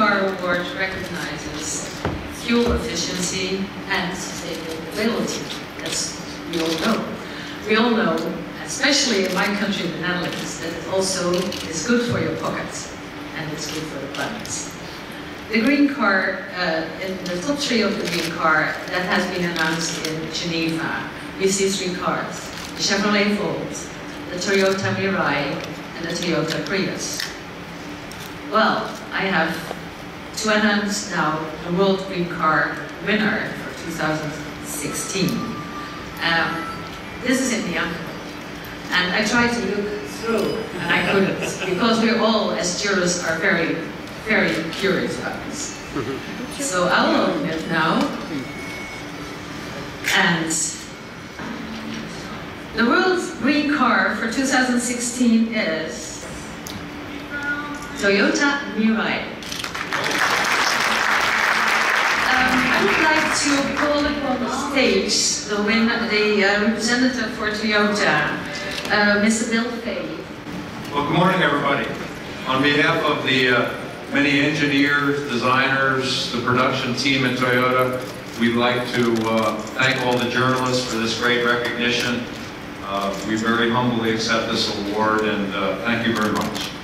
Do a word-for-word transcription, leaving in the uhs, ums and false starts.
Car Award recognizes fuel efficiency and sustainability, as we all know. We all know, especially in my country, the Netherlands, that it also is good for your pockets and it's good for the planet. The green car, uh, in the top three of the green car that has been announced in Geneva, we see three cars: the Chevrolet Volt, the Toyota Mirai, and the Toyota Prius. Well, I have to announce now the World Green Car winner for two thousand sixteen. Um, this is in the envelope, and I tried to look through, and I couldn't, because we all, as jurists, are very, very curious about this. So I'll open it now, and the World Green Car for two thousand sixteen is Toyota Mirai. Um, I would like to call upon the stage the, win the uh, representative for Toyota, uh, Mister Bill Fay. Well, good morning, everybody. On behalf of the uh, many engineers, designers, the production team at Toyota, we'd like to uh, thank all the journalists for this great recognition. Uh, we very humbly accept this award, and uh, thank you very much.